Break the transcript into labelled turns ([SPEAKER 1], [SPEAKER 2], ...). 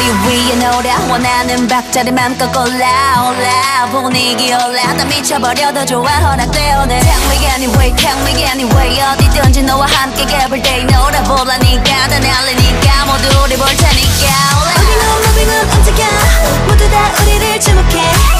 [SPEAKER 1] 위에 놀아 원하는 박자를 맘껏 골라 올라 분위기 올라 다 미쳐버려도 좋아 허락돼 오늘 Tell me anyway tell me anyway 어디든지 너와 함께 개불 day 놀아보라니까 다 날리니까 모두 우리 볼 테니까 Moving on 움직여 모두 다 우리를 주목해